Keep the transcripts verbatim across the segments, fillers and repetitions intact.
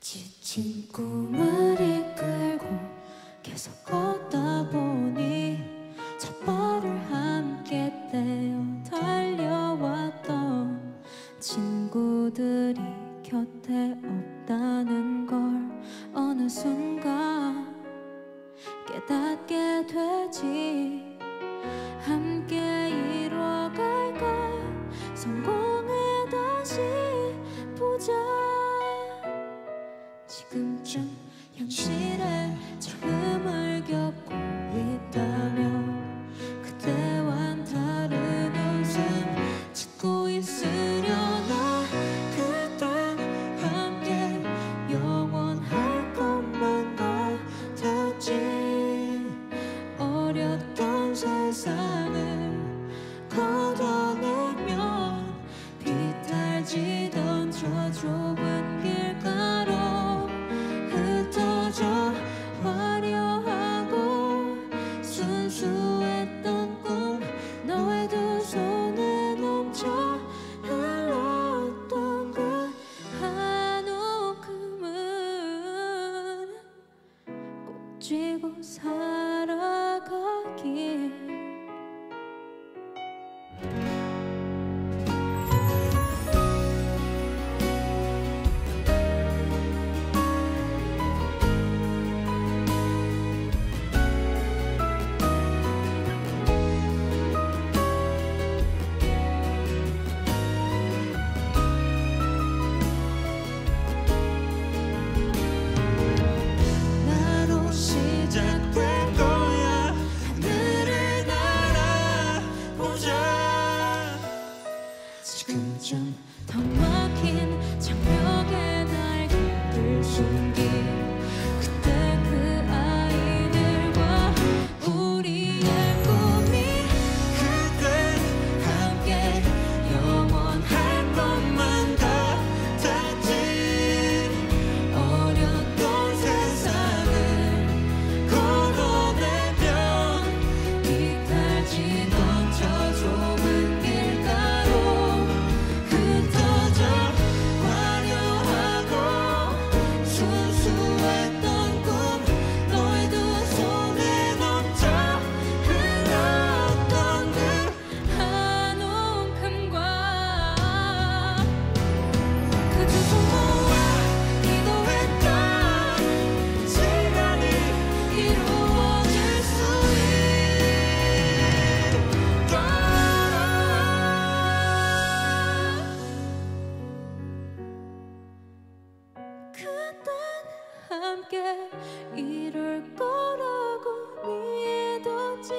지친 꿈을 이끌고 계속 걷다 보니 첫 발을 함께 떼어 달려왔던 친구들이 곁에 없다는 걸 어느 순간 깨닫게 되지. 함께 이뤄갈까 성공해 다시 보자. 지금쯤 현실에 처음을 겪고 있다면 그때와는 다른 웃음 짓고 있으려나. 그땐 함께 영원할 것만 같았지. 어렸던 세상을 걷어내면 비탈지던 저 좁은 길가로 흩어져 화려하고 순수했던 꿈. 너의 두 손에 넘쳐 흘렀던 그 한 움큼은 꼭 쥐고 살아가길. 지금쯤 더 막힌 장벽에 날개를 숨긴 그때 그 아이들과 우리의 꿈이. 그때 함께 영원할 것만 같았지. 어렸던 세상을 걸어내면 비탈지던 저 좁은 길가로 흩어져 화려하고 순수했던 꿈. 너의 두 손에 넘쳐 흘렀던 그 한 움큼과 그 두 손 모아 기도했던 시간이 이루어질 수 있도록. 그땐 함께 이룰 거라고 믿었지.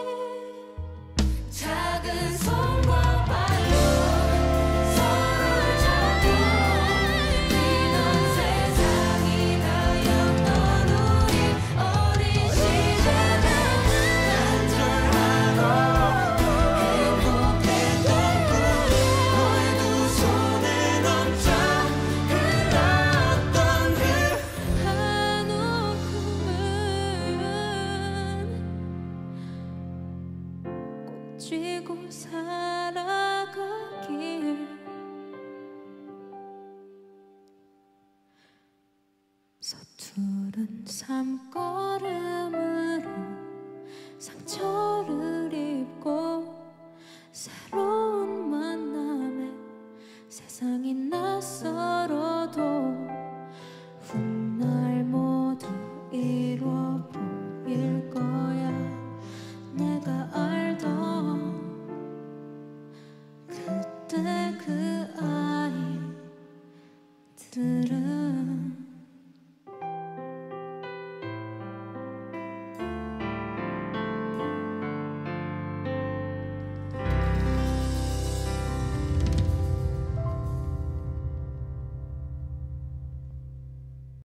작은 손과 발로 서로를 잡고 이런 세상이 다였던 우리 어린 시절은 간절하고 행복했던 꿈. 너의 두 손에 넘쳐 흘렀던 그 한 움큼은 꼭 쥐고 살아가길. 서투른 삶걸음으로 상처를 입고 새로운 만남에 세상이 낯설어도